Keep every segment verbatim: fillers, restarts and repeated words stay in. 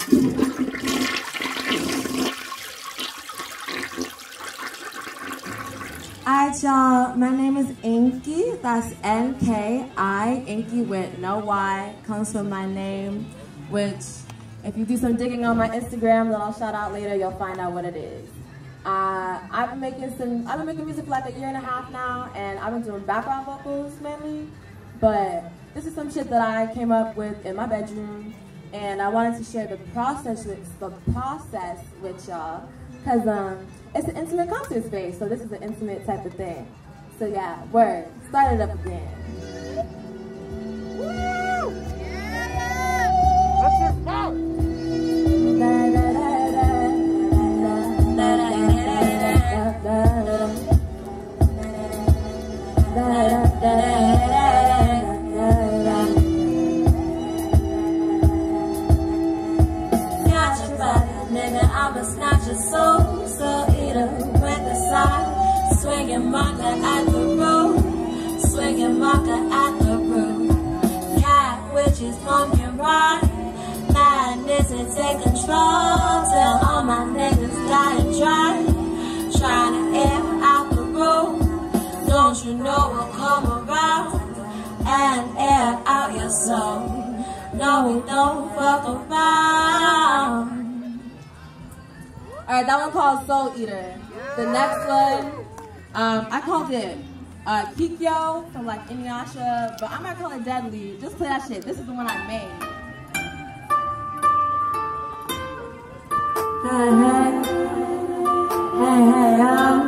Alright, y'all, my name is Inky. That's N K I. Inky with no Y. Comes from my name, which, if you do some digging on my Instagram that I'll shout out later, you'll find out what it is. Uh, I've been making some, I've been making music for like a year and a half now, and I've been doing background vocals mainly, but this is some shit that I came up with in my bedroom, and I wanted to share the process with, the process with y'all, because um, it's an intimate concert space, so this is an intimate type of thing. So yeah, word, start it up again. Woo! Yeah! What's your fault? Da, da, da, da, da, da, da, da, da, da, da, I'm a snatcher, soul, soul eater with a side, swinging marker at the road, swinging marker at the road. Cat witches pumpkin ride, madness and take control till all my niggas dying dry, trying to air out the road. Don't you know we'll come around and air out your soul? No, we don't fuck around. Alright, that one called Soul Eater. The next one, um, I called it uh, Kikyo from like Inuyasha, but I'm gonna call it Deadly. Just play that shit. This is the one I made. Hey, hey, hey, hey, oh.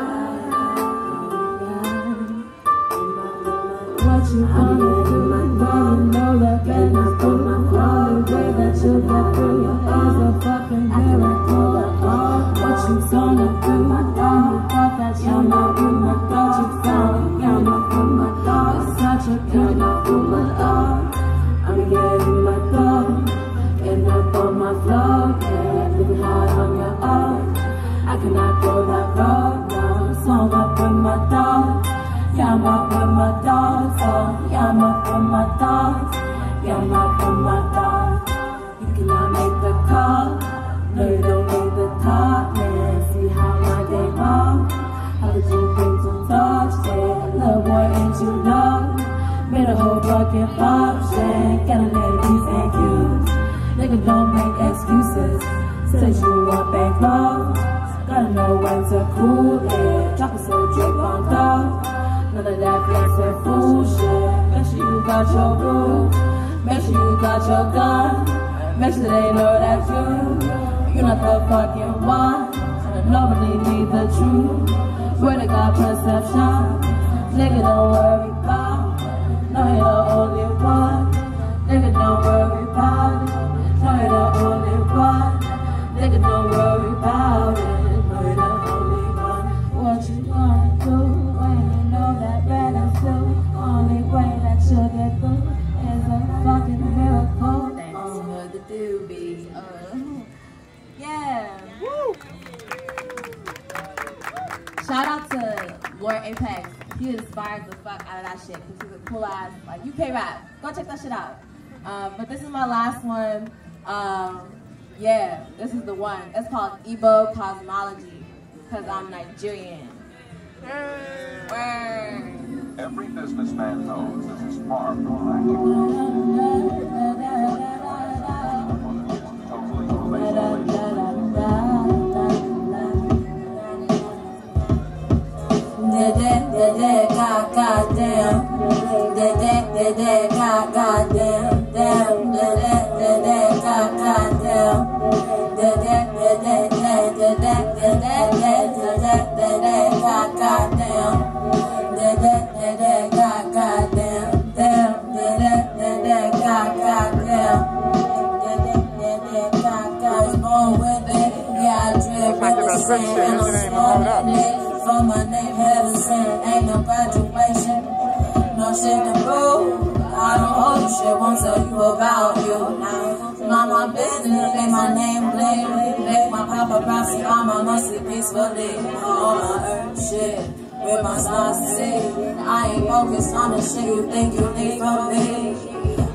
What you gonna do? You know that baby's through my phone. The way that you get through your is a fucking miracle. What you gonna do? You thought that you're not with my dog. You found you're not with my dog. It's such a good not with my dog. I'm getting my dog, getting up on my floor, yeah, living hard on your own. I cannot go that road, no. So I'm up with my dog. Yeah, I'm up with my dogs. Oh, yeah, I'm up with my dogs. Yeah, I'm up with my dogs. You cannot make the call. No, you don't need the talk, man. See how my day long. How did you bring some dogs? Yeah, little boy, ain't you know? Made a whole fucking function. Got a ladies and cues. Nigga, don't make excuses. Said you want bankroll. Gotta know when to cool it. Drop a soul drip on dough. None of that fancy fool shit. Make sure you got your rules. Make sure you got your gun. Make sure they know that you, you're not the fucking one. And nobody need the truth. Swear to God perception. Nigga, don't worry about it. No, you're the only one. Nigga, don't worry about it. No, you're the only one. Nigga, don't worry about it. No, you're the only one. What you gonna do when you know that red is blue? Only way that you'll get through is a fucking miracle. Thanks for the doobie. Uh, yeah. Woo! Shout out to Lord Apex. He inspired the fuck out of that shit because he's a cool ass like U K rap. Go check that shit out. Um, but this is my last one. Um, yeah, this is the one. It's called Igbo Cosmology because I'm Nigerian. Word. Every businessman knows this is far from practical. Goddamn, goddamn, damn, for my name, heaven sent, ain't no graduation, no shit to prove. I don't hold you shit, won't tell you about you. Not my business, make my name bling, make my paparazzi on my musty peacefully. All my earth shit, with my stars to see. I ain't focused on the shit you think you need from me.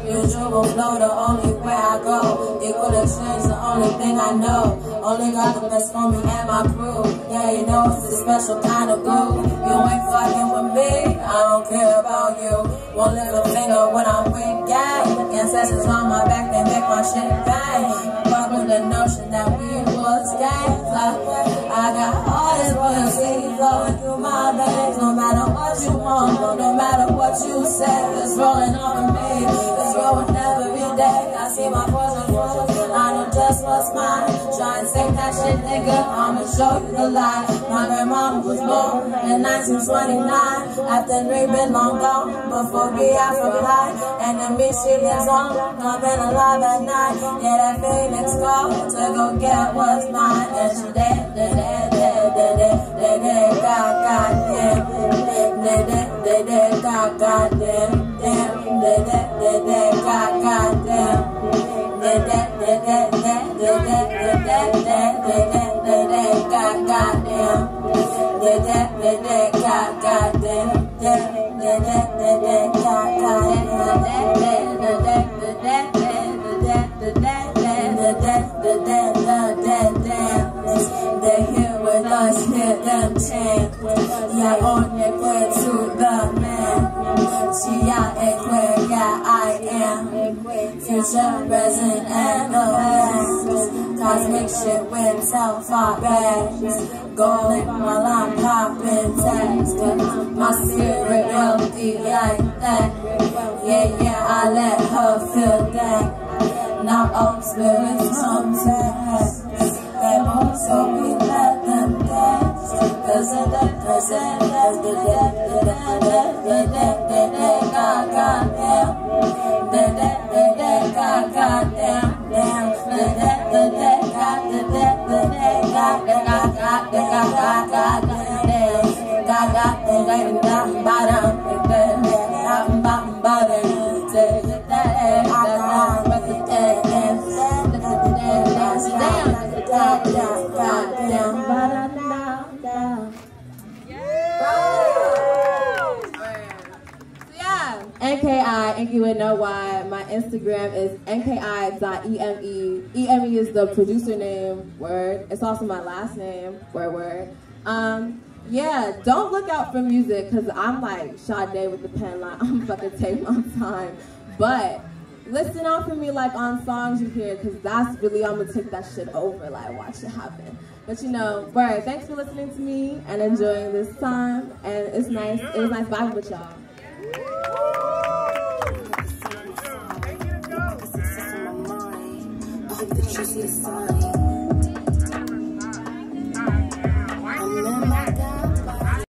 Usual flow, the only way I go. Equal exchange, the only thing I know. Only got the best for me and my crew. Yeah, you know it's a special kind of groove. You ain't fucking with me, I don't care about you. Won't lift a finger when I'm weak, gang. Ancestors on my back, they make my shit bang. Fuck with the notion that we was gangs. I, I got all this royalty flowing through my veins. No matter what you want, no matter what you say, it's rolling on me. It's rolling every day. I see my fortune flow. I know just what's mine. Try and take that shit, nigga. I'ma show you the lie. My grandmama was born in nineteen twenty-nine. After three been long gone, before we out from high. And then me, she lives on. I've been alive at night. Yeah, that Phoenix call to go get what's mine. And she dead, dead, dead, dead, dead, dead, dead, god, god, damn. Dead, dead, dead, dead, god, god, damn. Damn, dead, dead, dead, dead, god, god, damn. Dead, dead, dead, dead, dead, dead, dead, dead, dead, dead, dead, dead, god, god, damn. Dead, dead, dead, dead, god, god, damn. Dead, dead, dead, dead, dead, god, god, damn. Dead, dead, dead, dead, dead, dead, dead, dead, dead, dead, dead. They're here with us, hear them chant. Yeah, ONLe to the man. Yeah, and yeah, I am. Future, present, and the past. Cosmic shit with self-far bags. Golden while I'm popping tags. Cause my spirit wealthy like that. Yeah, yeah, I let her feel that. Now all spirits come to us. They won't, so we let them dance. Cause of the present, that's the dead, the dead, the dead, the dead, god, god, damn. The dead, the dead, god, god, damn, damn. The dead, the dead, god, the dead, the dead, god, the god, god, the god, god, god, damn. God, god, the dead, god, bottom, the dead, god, bottom, bottom, the dead, god, god, the dead, damn. The dead, damn, the god, god, god, damn, bottom, down. N K I, Enki with no Y. My Instagram is N K I dot E M E. E M E is the producer name, word. It's also my last name, word, word. Um, yeah, don't look out for music, because I'm like Sade with the pen line. I'm fucking take my time. But listen out for me like on songs you hear, because that's really, I'm going to take that shit over, like watch it happen. But you know, word, thanks for listening to me and enjoying this time. And it's nice, it was nice vibing with y'all. The juiciest sign.